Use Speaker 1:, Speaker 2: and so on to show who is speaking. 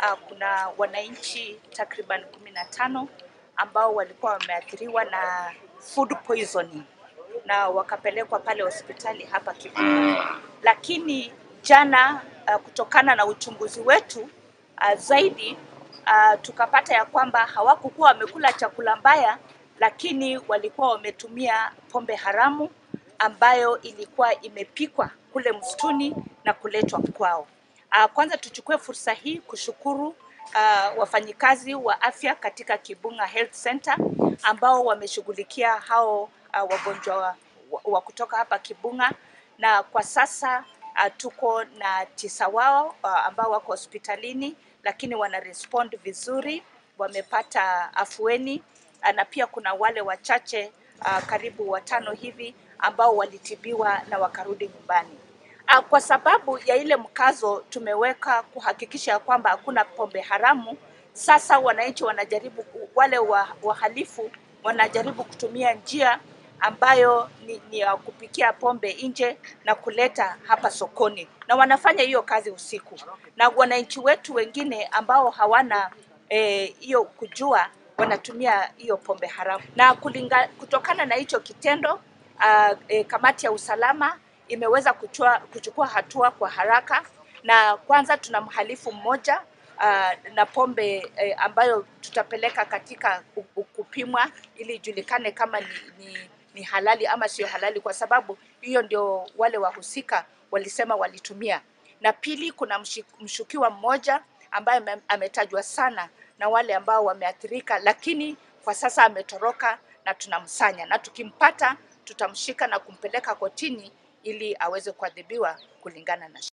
Speaker 1: kuna wananchi takriban 15 ambao walikuwa wameathiriwa na food poisoning na wakapelekwa pale hospitali hapa Kibunga. Lakini jana kutokana na uchunguzi wetu zaidi tukapata ya kwamba hawakukuwa wamekula chakula mbaya, lakini walikuwa wametumia pombe haramu ambayo ilikuwa imepikwa kule msituni na kuletwa kwao. Kwanza tuchukue fursa hii kushukuru wafanyikazi wa afya katika Kibunga Health Center ambao wameshughulikia hao wagonjwa wa kutoka hapa Kibunga, na kwa sasa tuko na 9 wao ambao wako hospitalini, lakini wana respond vizuri, wamepata afueni, na pia kuna wale wachache karibu 5 hivi ambao walitibiwa na wakarudi nyumbani. Kwa sababu ya ile mkazo tumeweka kuhakikisha kwamba hakuna pombe haramu. Sasa wananchi wanajaribu, wale wahalifu wanajaribu kutumia njia ambayo ni ya kupikia pombe nje na kuleta hapa sokoni, na wanafanya hiyo kazi usiku. Na wananchi wetu wengine ambao hawana hiyo kujua wanatumia hiyo pombe haramu. Na kutokana na hicho kitendo kamati ya usalama imeweza kuchukua hatua kwa haraka, na kwanza tuna mhalifu mmoja na pombe ambayo tutapeleka katika kupimwa ili ijulikane kama ni halali ama sio halali, kwa sababu hiyo ndio wale wahusika walisema walitumia. Na pili, kuna mshukiwa mmoja ambaye ametajwa sana na wale ambao wameathirika, lakini kwa sasa ametoroka na tunamsanya, na tukimpata tutamshika na kumpeleka kotini ili aweze kuadhibiwa kulingana na